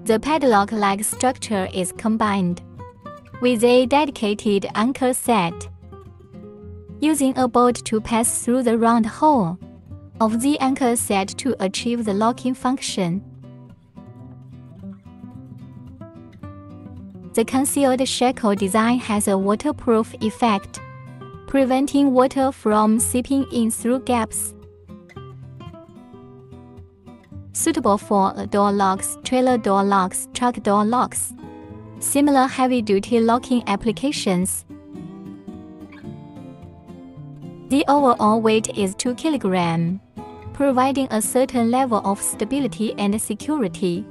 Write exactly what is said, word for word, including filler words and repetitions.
The padlock-like structure is combined with a dedicated anchor set, using a bolt to pass through the round hole of the anchor set to achieve the locking function. The concealed shackle design has a waterproof effect, preventing water from seeping in through gaps. Suitable for door locks, trailer door locks, truck door locks, similar heavy-duty locking applications. The overall weight is two kilograms, providing a certain level of stability and security.